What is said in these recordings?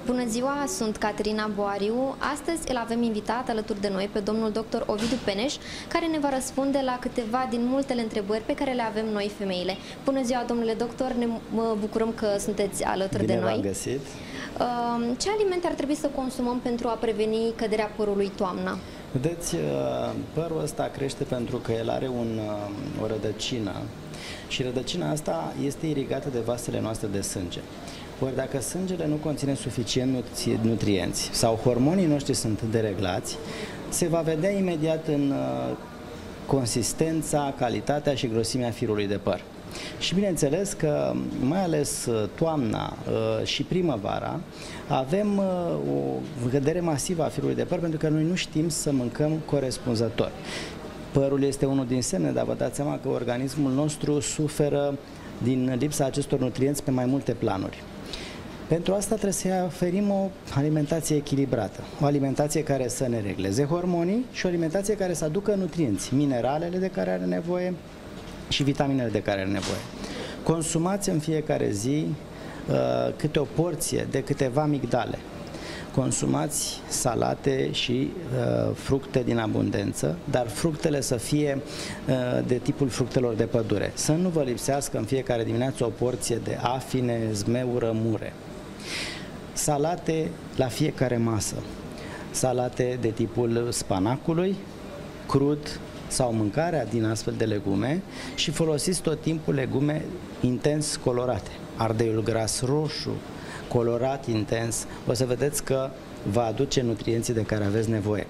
Bună ziua, sunt Caterina Boariu. Astăzi îl avem invitat alături de noi pe domnul dr. Ovidiu Peneș, care ne va răspunde la câteva din multele întrebări pe care le avem noi femeile. Bună ziua, domnule doctor, ne bucurăm că sunteți alături de noi. Bine v-am găsit. Ce alimente ar trebui să consumăm pentru a preveni căderea părului toamna? Vedeți, părul ăsta crește pentru că el are o rădăcină și rădăcina asta este irigată de vasele noastre de sânge. Ori dacă sângele nu conține suficient nutrienți sau hormonii noștri sunt dereglați, se va vedea imediat în consistența, calitatea și grosimea firului de păr. Și bineînțeles că mai ales toamna și primăvara avem o cădere masivă a firului de păr pentru că noi nu știm să mâncăm corespunzător. Părul este unul din semne, dar vă dați seama că organismul nostru suferă din lipsa acestor nutrienți pe mai multe planuri. Pentru asta trebuie să oferim o alimentație echilibrată, o alimentație care să ne regleze hormonii și o alimentație care să aducă nutrienți, mineralele de care are nevoie și vitaminele de care are nevoie. Consumați în fiecare zi câte o porție de câteva migdale. Consumați salate și fructe din abundență, dar fructele să fie de tipul fructelor de pădure. Să nu vă lipsească în fiecare dimineață o porție de afine, zmeură, mure. Salate la fiecare masă. Salate de tipul spanacului, crud sau mâncarea din astfel de legume și folosiți tot timpul legume intens colorate. Ardeiul gras roșu, colorat intens, o să vedeți că va aduce nutrienții de care aveți nevoie.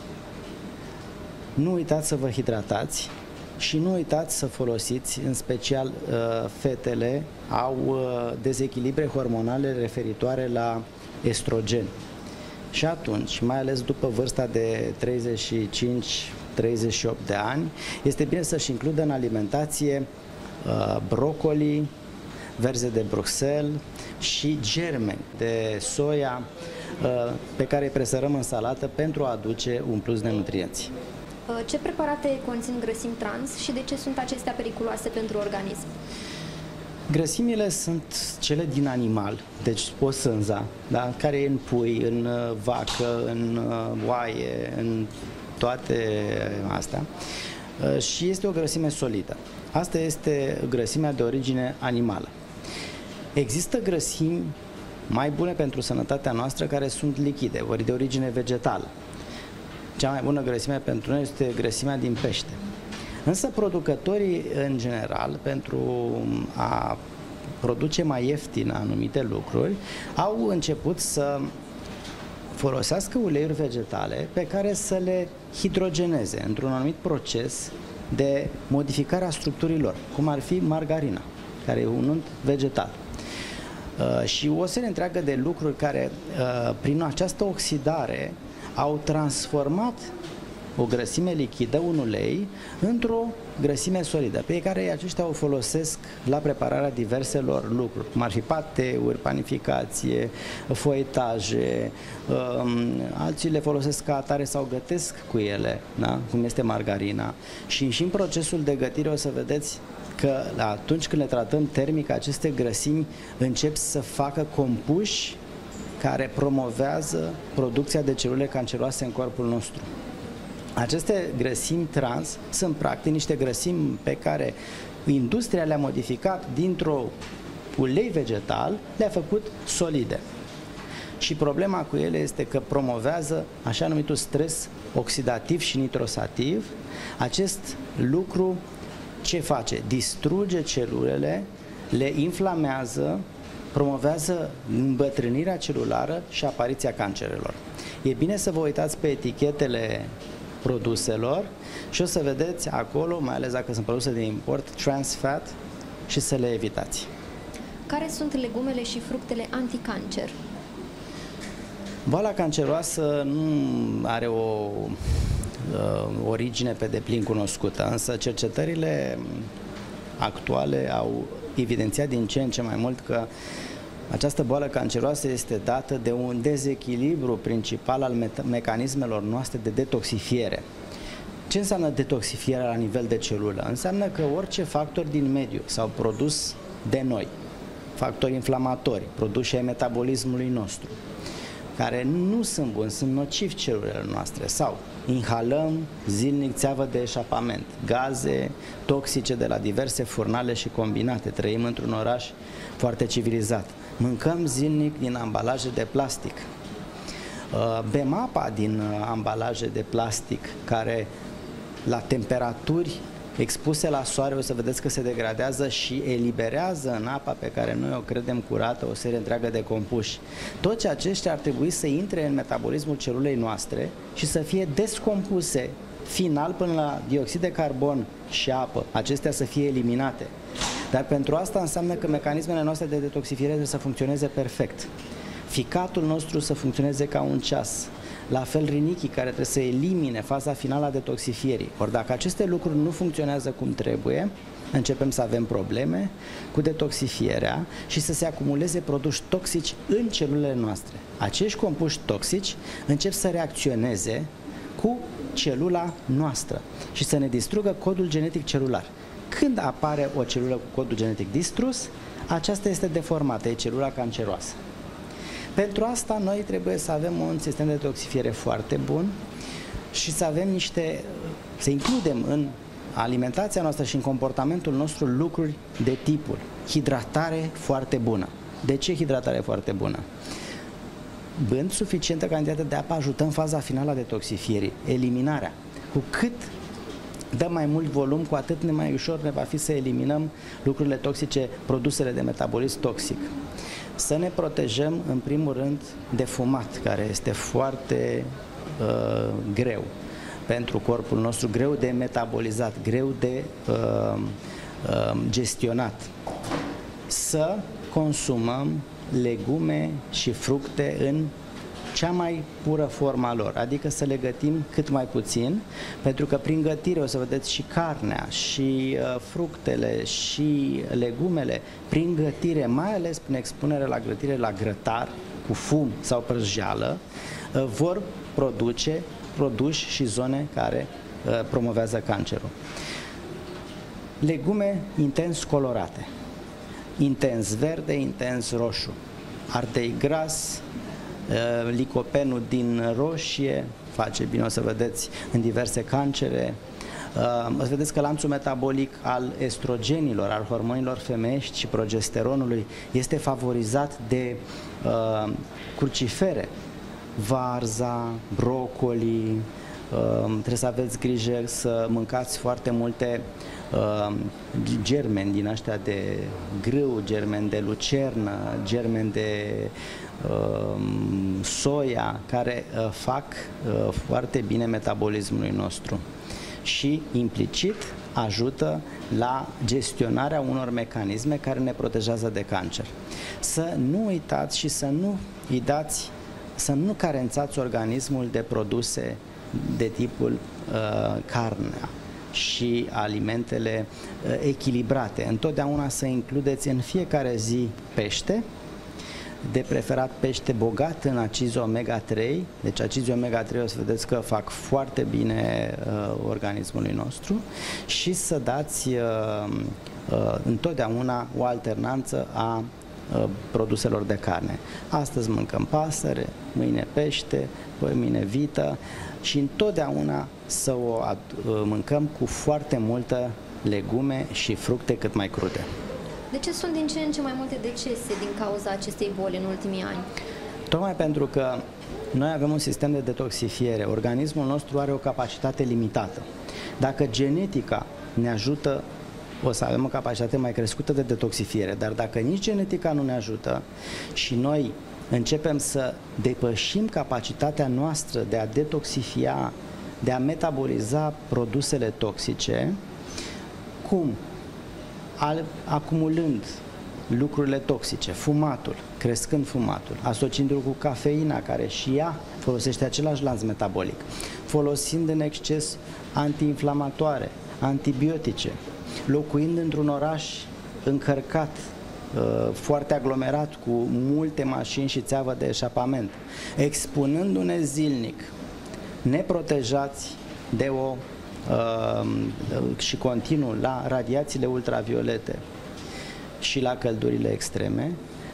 Nu uitați să vă hidratați și nu uitați să folosiți, în special fetele au dezechilibre hormonale referitoare la estrogen. Și atunci, mai ales după vârsta de 35-38 de ani, este bine să-și includă în alimentație brocoli, verze de Bruxelles și germeni de soia pe care îi presărăm în salată pentru a aduce un plus de nutrienți. Ce preparate conțin grăsimi trans și de ce sunt acestea periculoase pentru organism? Grăsimile sunt cele din animal, deci sânza, da? Care e în pui, în vacă, în oaie, în toate astea și este o grăsime solidă. Asta este grăsimea de origine animală. Există grăsimi mai bune pentru sănătatea noastră care sunt lichide, ori de origine vegetală. Cea mai bună grăsime pentru noi este grăsimea din pește. Însă producătorii, în general, pentru a produce mai ieftin anumite lucruri, au început să folosească uleiuri vegetale pe care să le hidrogeneze într-un anumit proces de modificare a structurilor, cum ar fi margarina, care e un unt vegetal. Și o serie întreagă de lucruri care, prin această oxidare, au transformat o grăsime lichidă, un ulei, într-o grăsime solidă, pe care aceștia o folosesc la prepararea diverselor lucruri, cum ar fi pateuri, panificație, foietaje, alții le folosesc ca atare sau gătesc cu ele, da? Cum este margarina. Și în procesul de gătire o să vedeți că atunci când le tratăm termic, aceste grăsimi încep să facă compuși care promovează producția de celule canceroase în corpul nostru. Aceste grăsimi trans sunt practic niște grăsimi pe care industria le-a modificat dintr-o ulei vegetal, le-a făcut solide. Și problema cu ele este că promovează așa numitul stres oxidativ și nitrosativ. Acest lucru ce face? Distruge celulele, le inflamează, promovează îmbătrânirea celulară și apariția cancerelor. E bine să vă uitați pe etichetele produselor și o să vedeți acolo, mai ales dacă sunt produse de import, trans fat, și să le evitați. Care sunt legumele și fructele anticancer? Boala canceroasă nu are o origine pe deplin cunoscută, însă cercetările actuale au evidențiat din ce în ce mai mult că această boală canceroasă este dată de un dezechilibru principal al mecanismelor noastre de detoxifiere. Ce înseamnă detoxifierea la nivel de celulă? Înseamnă că orice factor din mediu sau produs de noi factori inflamatori, produși ai metabolismului nostru, care nu sunt buni, sunt nocivi celulele noastre, sau inhalăm zilnic țeavă de eșapament, gaze toxice de la diverse furnale și combinate, trăim într-un oraș foarte civilizat, mâncăm zilnic din ambalaje de plastic, bem apa din ambalaje de plastic care la temperaturi expuse la soare o să vedeți că se degradează și eliberează în apa pe care noi o credem curată o serie întreagă de compuși. Toți aceștia ar trebui să intre în metabolismul celulei noastre și să fie descompuse final până la dioxid de carbon și apă, acestea să fie eliminate. Dar pentru asta înseamnă că mecanismele noastre de detoxifiere trebuie să funcționeze perfect. Ficatul nostru să funcționeze ca un ceas. La fel rinichii care trebuie să elimine faza finală a detoxifierii. Ori dacă aceste lucruri nu funcționează cum trebuie, începem să avem probleme cu detoxifierea și să se acumuleze produși toxici în celulele noastre. Acești compuși toxici încep să reacționeze cu celula noastră și să ne distrugă codul genetic celular. Când apare o celulă cu codul genetic distrus, aceasta este deformată, e celula canceroasă. Pentru asta noi trebuie să avem un sistem de detoxifiere foarte bun și să avem să includem în alimentația noastră și în comportamentul nostru lucruri de tipul hidratare foarte bună. De ce hidratare foarte bună? Bând suficientă cantitate de apă ajutăm faza finală a detoxifierii, eliminarea. Cu cât dăm mai mult volum, cu atât mai ușor ne va fi să eliminăm lucrurile toxice, produsele de metabolism toxic. Să ne protejăm, în primul rând, de fumat, care este foarte greu pentru corpul nostru, greu de metabolizat, greu de gestionat. Să consumăm legume și fructe în cea mai pură forma lor, adică să le gătim cât mai puțin, pentru că prin gătire o să vedeți și carnea, și fructele, și legumele, prin gătire, mai ales prin expunere la gătire la grătar, cu fum sau prăjeală, vor produce produși și zone care promovează cancerul. Legume intens colorate, intens verde, intens roșu, ardei gras, licopenul din roșie face bine, o să vedeți, în diverse cancere. O să vedeți că lanțul metabolic al estrogenilor, al hormonilor femeiești și progesteronului este favorizat de crucifere, varza, brocoli. Trebuie să aveți grijă să mâncați foarte multe germeni din ăștia de grâu, germeni de lucernă, germeni de soia, care fac foarte bine metabolismului nostru și implicit ajută la gestionarea unor mecanisme care ne protejează de cancer. Să nu uitați și să nu carențați organismul de produse de tipul carnea și alimentele echilibrate. Întotdeauna să includeți în fiecare zi pește, de preferat pește bogat în acizi omega-3, deci acizi omega-3 o să vedeți că fac foarte bine organismului nostru, și să dați întotdeauna o alternanță a produselor de carne. Astăzi mâncăm pasăre, mâine pește, poi mâine vită și întotdeauna să o mâncăm cu foarte multă legume și fructe cât mai crude. De ce sunt din ce în ce mai multe decese din cauza acestei boli în ultimii ani? Tocmai pentru că noi avem un sistem de detoxifiere. Organismul nostru are o capacitate limitată. Dacă genetica ne ajută, o să avem o capacitate mai crescută de detoxifiere, dar dacă nici genetica nu ne ajută și noi începem să depășim capacitatea noastră de a detoxifia, de a metaboliza produsele toxice, cum? Acumulând lucrurile toxice, fumatul, crescând fumatul, asociindu-l cu cafeina, care și ea folosește același lanț metabolic, folosind în exces antiinflamatoare, antibiotice, locuind într-un oraș încărcat, foarte aglomerat, cu multe mașini și țeavă de eșapament, expunându-ne zilnic, neprotejați de și continuu la radiațiile ultraviolete, și la căldurile extreme,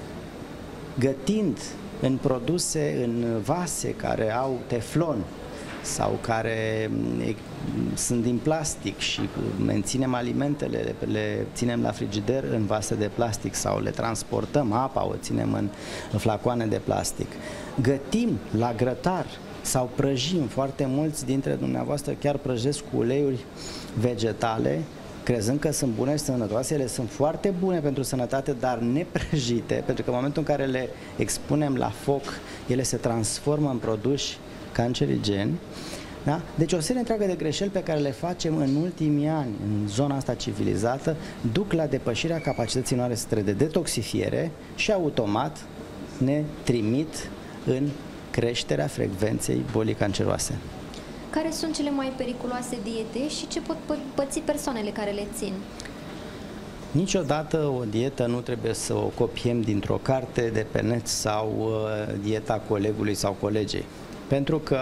gătind în produse, în vase care au teflon sau care sunt din plastic și menținem alimentele, le ținem la frigider în vase de plastic sau le transportăm, apa o ținem în flacoane de plastic. Gătim la grătar sau prăjim, foarte mulți dintre dumneavoastră chiar prăjesc cu uleiuri vegetale, crezând că sunt bune și sănătoase. Ele sunt foarte bune pentru sănătate, dar neprăjite, pentru că în momentul în care le expunem la foc, ele se transformă în produși cancerigeni. Da? Deci o serie întreagă de greșeli pe care le facem în ultimii ani în zona asta civilizată duc la depășirea capacității noastre de detoxifiere și automat ne trimit în creșterea frecvenței bolii canceroase. Care sunt cele mai periculoase diete și ce pot păți persoanele care le țin? Niciodată o dietă nu trebuie să o copiem dintr-o carte de pe net sau dieta colegului sau colegei. Pentru că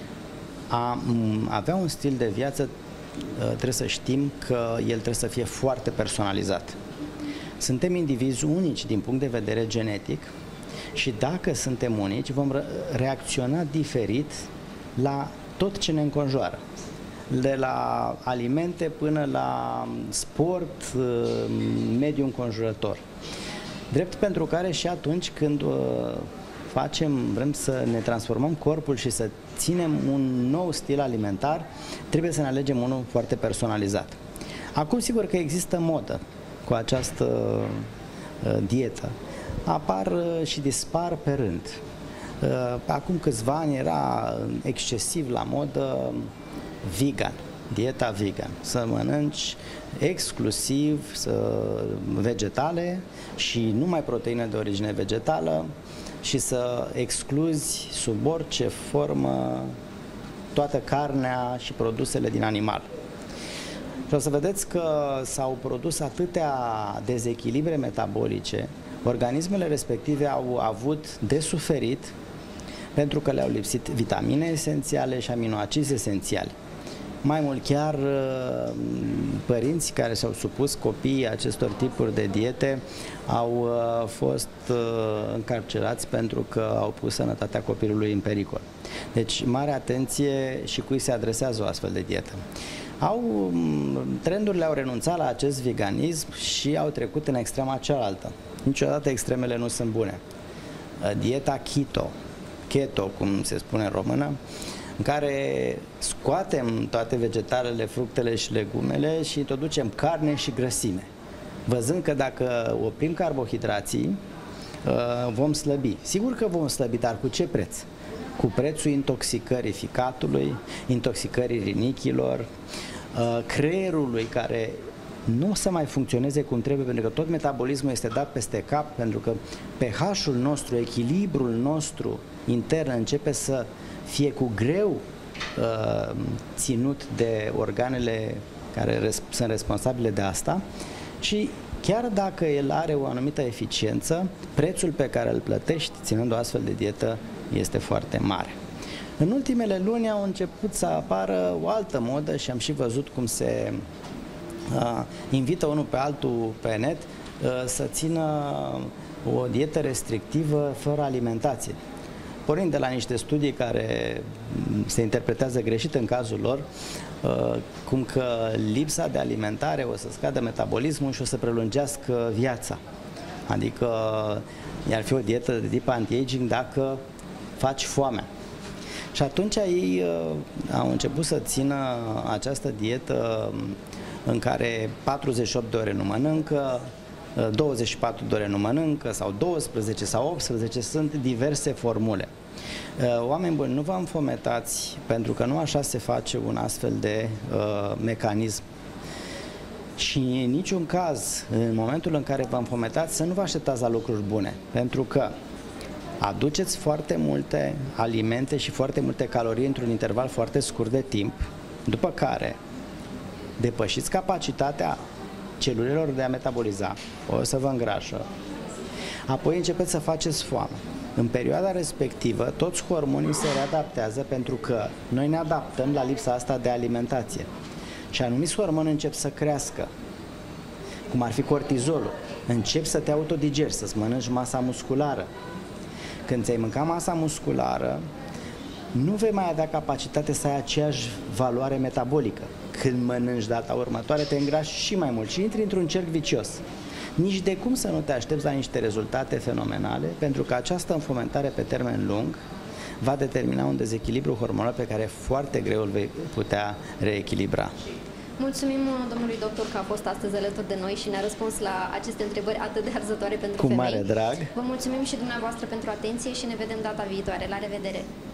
a avea un stil de viață trebuie să știm că el trebuie să fie foarte personalizat. Suntem indivizi unici din punct de vedere genetic și dacă suntem unici vom reacționa diferit la tot ce ne înconjoară, de la alimente până la sport, mediul înconjurător. Drept pentru care și atunci când vrem să ne transformăm corpul și să ținem un nou stil alimentar, trebuie să ne alegem unul foarte personalizat. Acum, sigur că există modă cu această dietă. Apar și dispar pe rând. Acum câțiva ani era excesiv la modă vegan, dieta vegan, să mănânci exclusiv vegetale și numai proteine de origine vegetală și să excluzi sub orice formă toată carnea și produsele din animal. Și o să vedeți că s-au produs atâtea dezechilibre metabolice, organismele respective au avut de suferit pentru că le-au lipsit vitamine esențiale și aminoacizi esențiali. Mai mult, chiar părinți care s-au supus copiii acestor tipuri de diete au fost încarcerați pentru că au pus sănătatea copilului în pericol. Deci, mare atenție și cui se adresează o astfel de dietă. Trendurile au renunțat la acest veganism și au trecut în extrema cealaltă. Niciodată extremele nu sunt bune. Dieta keto, cum se spune în română, în care scoatem toate vegetalele, fructele și legumele și introducem carne și grăsime, văzând că dacă oprim carbohidrații, vom slăbi. Sigur că vom slăbi, dar cu ce preț? Cu prețul intoxicării ficatului, intoxicării rinichilor, creierului care nu o să mai funcționeze cum trebuie, pentru că tot metabolismul este dat peste cap, pentru că pH-ul nostru, echilibrul nostru intern începe să fie cu greu ținut de organele care sunt responsabile de asta și chiar dacă el are o anumită eficiență, prețul pe care îl plătești ținând o astfel de dietă este foarte mare. În ultimele luni au început să apară o altă modă și am și văzut cum se invită unul pe altul pe net să țină o dietă restrictivă fără alimentație. Pornind de la niște studii care se interpretează greșit în cazul lor, cum că lipsa de alimentare o să scadă metabolismul și o să prelungească viața. Adică ar fi o dietă de tip anti-aging dacă faci foamea. Și atunci ei au început să țină această dietă în care 48 de ore nu mănâncă, 24 de ore nu mănâncă sau 12 sau 18, sunt diverse formule. Oameni buni, nu vă înfometați, pentru că nu așa se face un astfel de mecanism. Și în niciun caz, în momentul în care vă înfometați, să nu vă așteptați la lucruri bune, pentru că aduceți foarte multe alimente și foarte multe calorii într-un interval foarte scurt de timp, după care depășiți capacitatea celulelor de a metaboliza, o să vă îngrașă, apoi începeți să faceți foame. În perioada respectivă, toți hormonii se readaptează pentru că noi ne adaptăm la lipsa asta de alimentație. Și anumiți hormoni încep să crească, cum ar fi cortizolul. începi să te autodigeri, să-ți mănânci masa musculară. Când ți-ai mâncat masa musculară, nu vei mai avea capacitate să ai aceeași valoare metabolică. Când mănânci data următoare, te îngrași și mai mult și intri într-un cerc vicios. Nici de cum să nu te aștepți la niște rezultate fenomenale, pentru că această înfometare pe termen lung va determina un dezechilibru hormonal pe care foarte greu îl vei putea reechilibra. Mulțumim domnului doctor că a fost astăzi alături de noi și ne-a răspuns la aceste întrebări atât de arzătoare pentru femei. Cu mare drag! Vă mulțumim și dumneavoastră pentru atenție și ne vedem data viitoare. La revedere!